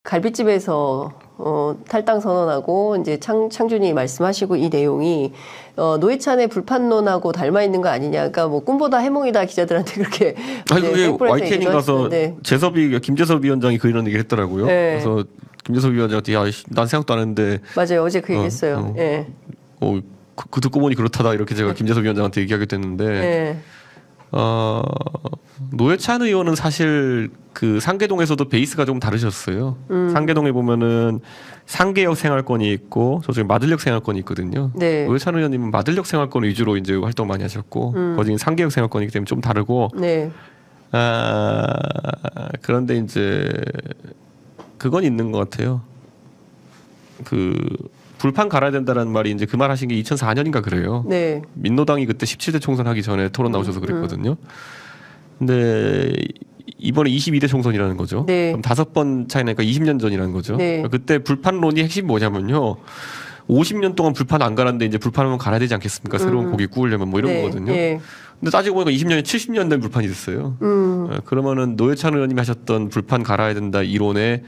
갈비집에서 탈당 선언하고 이제 창준이 말씀하시고 이 내용이 노회찬의 불판론하고 닮아 있는 거 아니냐. 그러니까 뭐 꿈보다 해몽이다 기자들한테 그렇게. 아니 그게 YTN 가서 김재섭 위원장이 그런 얘기를 했더라고요. 네. 그래서 김재섭 위원장한테 난 생각도 안 했는데. 맞아요. 어제 그 얘기했어요. 예. 그 듣고 보니 그렇다다 이렇게 제가 김재섭 위원장한테 얘기하게 됐는데. 네. 노회찬 의원은 사실 그 상계동에서도 베이스가 좀 다르셨어요. 상계동에 보면은 상계역 생활권이 있고 저쪽에 마들역 생활권이 있거든요. 네. 노회찬 의원님은 마들역 생활권 위주로 이제 활동 많이 하셨고 거기는 상계역 생활권이기 때문에 좀 다르고. 네. 그런데 이제 그건 있는 것 같아요. 그 불판 갈아야 된다라는 말이 이제 그 말 하신 게 2004년인가 그래요. 네. 민노당이 그때 17대 총선 하기 전에 토론 나오셔서 그랬거든요. 근데 이번에 22대 총선이라는 거죠. 네. 그럼 5번 차이 나니까 20년 전이라는 거죠. 네. 그때 불판론이 핵심이 뭐냐면요. 50년 동안 불판 안 갈았는데 이제 불판은 갈아야 되지 않겠습니까? 새로운 고기 구우려면 뭐 이런 거거든요. 네. 근데 따지고 보니까 20년이 70년 된 불판이 됐어요. 그러면은 노회찬 의원님이 하셨던 불판 갈아야 된다 이론에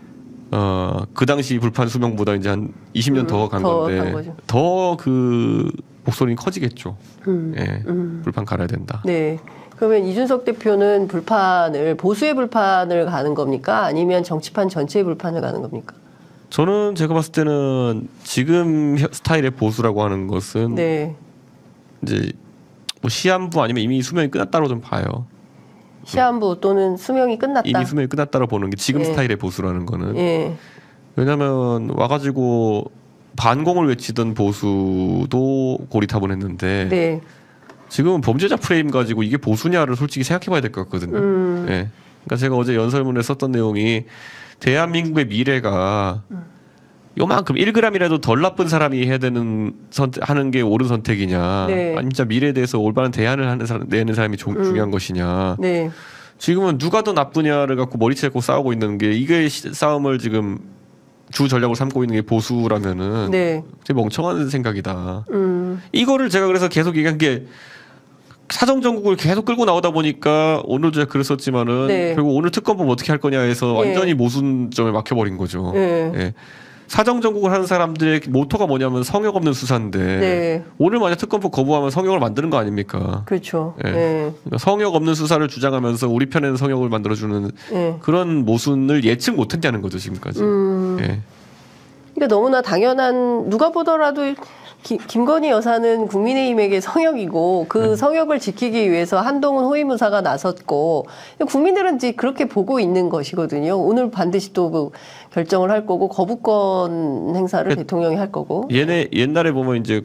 그 당시 불판 수명보다 이제 한 20년 더 간 건데 더 그 목소리는 커지겠죠. 예, 불판 갈아야 된다. 네. 그러면 이준석 대표는 보수의 불판을 가는 겁니까? 아니면 정치판 전체의 불판을 가는 겁니까? 저는 제가 봤을 때는 지금 스타일의 보수라고 하는 것은 네. 이제 뭐 시한부 아니면 이미 수명이 끝났다고 좀 봐요. 시한부 또는 수명이 끝났다. 이미 수명이 끝났다고 보는 게 지금 스타일의 보수라는 거는. 왜냐하면 와가지고 반공을 외치던 보수도 고리타분 했는데 네. 지금은 범죄자 프레임 가지고 이게 보수냐를 솔직히 생각해봐야 될 것 같거든요. 네. 그러니까 제가 어제 연설문에 썼던 내용이 대한민국의 미래가 요만큼 1g이라도 덜 나쁜 사람이 해야 되는 하는 게 옳은 선택이냐, 네. 아니면 진짜 미래에 대해서 올바른 대안을 내는 사람이 중요한 것이냐. 네. 지금은 누가 더 나쁘냐를 갖고 머리채 잡고 싸우고 있는 게 이게 싸움을 지금 주 전략으로 삼고 있는 게 보수라면은 네. 되게 멍청한 생각이다. 이거를 제가 그래서 계속 얘기한 게 사정 정국을 계속 끌고 나오다 보니까 오늘도 제가 그랬었지만은 네. 결국 오늘 특검법 어떻게 할 거냐 해서 완전히 모순점에 막혀버린 거죠. 네. 사정 정국을 하는 사람들의 모토가 뭐냐면 성역 없는 수사인데 네. 오늘 만약 특검법 거부하면 성역을 만드는 거 아닙니까? 그렇죠. 네. 네. 그러니까 성역 없는 수사를 주장하면서 우리 편에는 성역을 만들어주는 네. 그런 모순을 예측 못했냐는 거죠 지금까지. 네. 그러니까 너무나 당연한 누가 보더라도 김건희 여사는 국민의힘에게 성역이고 그 성역을 지키기 위해서 한동훈 호위무사가 나섰고 국민들은 이제 그렇게 보고 있는 것이거든요. 오늘 반드시 또 그 결정을 할 거고 거부권 행사를 대통령이 할 거고. 옛날에 보면 이제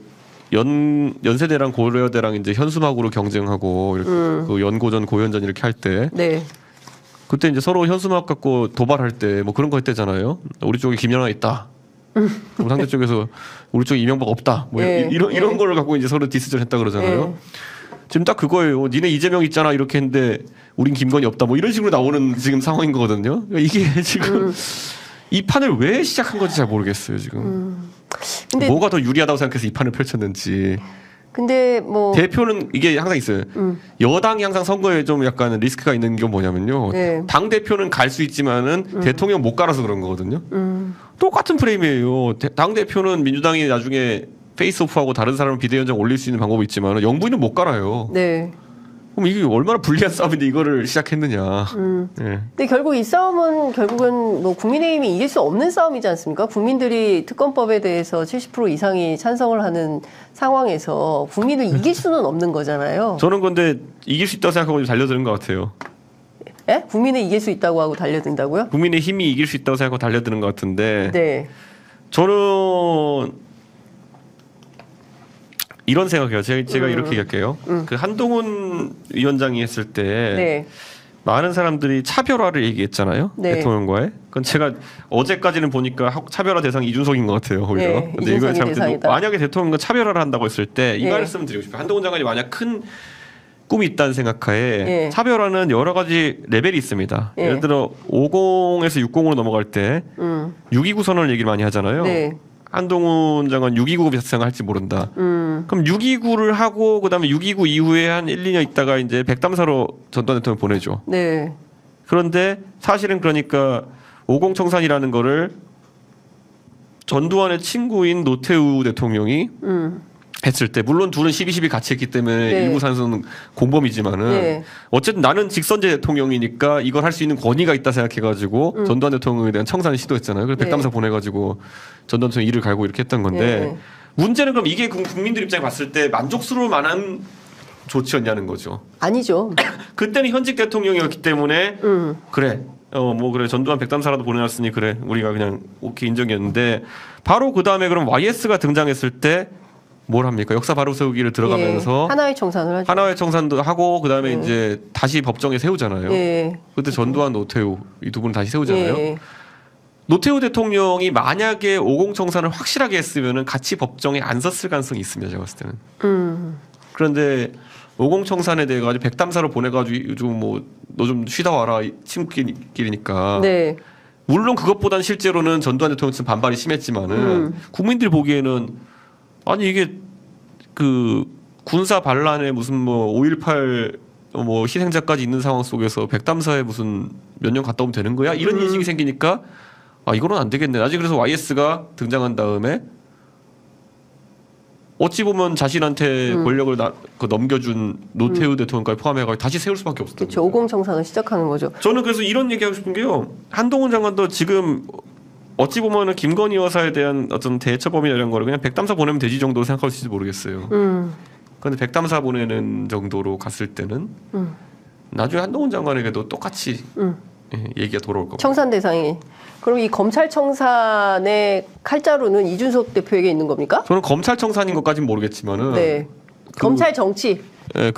연세대랑 고려대랑 이제 현수막으로 경쟁하고 이렇게 그 연고전 고연전 이렇게 할 때. 네. 그때 이제 서로 현수막 갖고 도발할 때 뭐 그런 거 했대잖아요. 우리 쪽에 김연아 있다. 그럼 상대 쪽에서 우리 쪽에 이명박 없다. 뭐 네. 이런 거를 갖고 이제 서로 디스전 했다 그러잖아요. 네. 지금 딱 그거예요. 니네 이재명 있잖아 이렇게 했는데 우린 김건희 없다. 뭐 이런 식으로 나오는 지금 상황인 거거든요. 그러니까 이게 지금 이 판을 왜 시작한 건지 잘 모르겠어요 지금. 근데 뭐가 더 유리하다고 생각해서 이 판을 펼쳤는지. 근데 뭐 대표는 이게 항상 있어요. 여당이 항상 선거에 좀 약간 리스크가 있는 게 뭐냐면요. 네. 당 대표는 갈 수 있지만은 대통령 못 갈아서 그런 거거든요. 똑같은 프레임이에요. 당 대표는 민주당이 나중에 페이스오프하고 다른 사람을 비대위원장 올릴 수 있는 방법이 있지만 영부인은 못 갈아요. 네. 그럼 이게 얼마나 불리한 싸움인데 이거를 시작했느냐. 네. 근데 결국 이 싸움은 결국은 뭐 국민의힘이 이길 수 없는 싸움이지 않습니까? 국민들이 특검법에 대해서 70% 이상이 찬성을 하는 상황에서 국민을 이길 수는 없는 거잖아요. 저는 근데 이길 수 있다고 생각하고 달려드는 것 같아요. 예? 국민을 이길 수 있다고 하고 달려든다고요? 국민의 힘이 이길 수 있다고 생각하고 달려드는 것 같은데. 네. 저는 이런 생각해요. 제가 이렇게 얘기할게요. 그 한동훈 위원장이 했을 때 네. 많은 사람들이 차별화를 얘기했잖아요. 네. 대통령과의. 그건 제가 어제까지는 보니까 차별화 대상이 이준석인 것 같아요. 오히려. 네, 근데 이걸 잘못했는데 만약에 대통령과 차별화를 한다고 했을 때 이 말씀 드리고 싶어요. 한동훈 장관이 만약 큰 꿈이 있다는 생각하에 차별화는 여러 가지 레벨이 있습니다. 예를 들어 50에서 60으로 넘어갈 때 629 선언을 얘기를 많이 하잖아요. 네. 한동훈 장관 629 비상을 할지 모른다. 그럼 629를 하고 그다음에 629 이후에 한 1, 2년 있다가 이제 백담사로 전두환 대통령 보내죠. 네. 그런데 사실은 그러니까 오공청산이라는 거를 전두환의 친구인 노태우 대통령이 했을 때 물론 둘은 12.12 같이 했기 때문에 네. 일부 산수는 공범이지만은 네. 어쨌든 나는 직선제 대통령이니까 이걸 할 수 있는 권위가 있다 생각해가지고 전두환 대통령에 대한 청산을 시도했잖아요. 그래서 백담사 보내가지고 전두환 대통령 이를 갈고 이렇게 했던 건데 문제는 그럼 이게 국민들 입장에 봤을 때 만족스러울 만한 조치였냐는 거죠. 아니죠. 그때는 현직 대통령이었기 때문에 그래. 뭐 그래 전두환 백담사라도 보내놨으니 그래 우리가 그냥 오케이 인정이었는데 바로 그 다음에 그럼 YS가 등장했을 때 뭘 합니까? 역사 바로 세우기를 들어가면서 하나의 청산을 하죠. 하나의 청산도 하고 그 다음에 이제 다시 법정에 세우잖아요. 그때 전두환 노태우 이 두 분 다시 세우잖아요. 노태우 대통령이 만약에 오공청산을 확실하게 했으면은 같이 법정에 안 섰을 가능성이 있습니다. 제가 봤을 때는. 그런데 오공청산에 대해 가지고 백담사로 보내가지고 요즘 뭐 너 좀 쉬다 와라 친구끼리니까. 네. 물론 그것보다는 실제로는 전두환 대통령 반발이 심했지만은 국민들 보기에는 아니 이게 그 군사 반란에 무슨 뭐 5.18 뭐 희생자까지 있는 상황 속에서 백담사에 무슨 몇 년 갔다 오면 되는 거야? 이런 인식이 생기니까 아 이거는 안 되겠네. 나중에 그래서 YS가 등장한 다음에 어찌 보면 자신한테 권력을 넘겨준 노태우 대통령까지 포함해가지고 다시 세울 수밖에 없었던 거죠. 오공청산을 시작하는 거죠. 저는 그래서 이런 얘기하고 싶은 게요. 한동훈 장관도 지금 어찌 보면은 김건희 여사에 대한 어떤 대처범이나 이런 거를 그냥 백담사 보내면 되지 정도로 생각할 수 있을지 모르겠어요. 그런데 백담사 보내는 정도로 갔을 때는 나중에 한동훈 장관에게도 똑같이 얘기가 돌아올 겁니다. 청산 대상이. 그럼 이 검찰청산의 칼자루는 이준석 대표에게 있는 겁니까? 저는 검찰청산인 것까지는 모르겠지만은. 네. 검찰 정치. 네,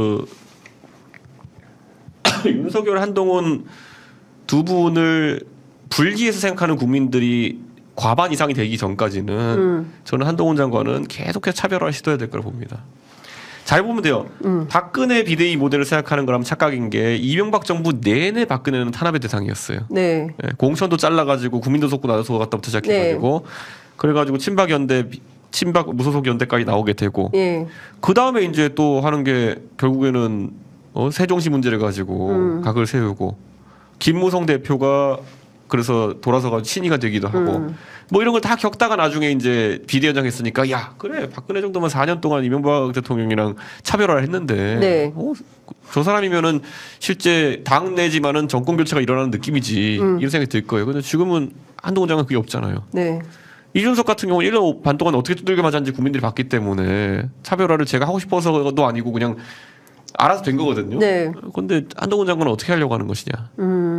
윤석열 한동훈 두 분을 불리해서 생각하는 국민들이 과반 이상이 되기 전까지는 저는 한동훈 장관은 계속해서 차별화를 시도해야 될 거라고 봅니다. 잘 보면 돼요. 박근혜 비대위 모델을 생각하는 거라면 착각인 게 이명박 정부 내내 박근혜는 탄압의 대상이었어요. 네. 네, 공천도 잘라가지고 국민도 속고 나도 속고 갔다부터 시작해가지고 그래가지고 친박 무소속 연대까지 나오게 되고 그 다음에 이제 또 하는 게 결국에는 세종시 문제를 가지고 각을 세우고 김무성 대표가 그래서 돌아서가 친이가 되기도 하고 뭐 이런 걸 다 겪다가 나중에 이제 비대위원장 했으니까 야 그래 박근혜 정도면 4년 동안 이명박 대통령이랑 차별화를 했는데 저 사람이면은 실제 당 내지만은 정권 교체가 일어나는 느낌이지 이런 생각이 들 거예요. 근데 지금은 한동훈 장관 그게 없잖아요. 네. 이준석 같은 경우는 1년 반 동안 어떻게 두들겨 맞았는지 국민들이 봤기 때문에 차별화를 제가 하고 싶어서도 아니고 그냥 알아서 된 거거든요. 네. 그런데 한동훈 장관은 어떻게 하려고 하는 것이냐.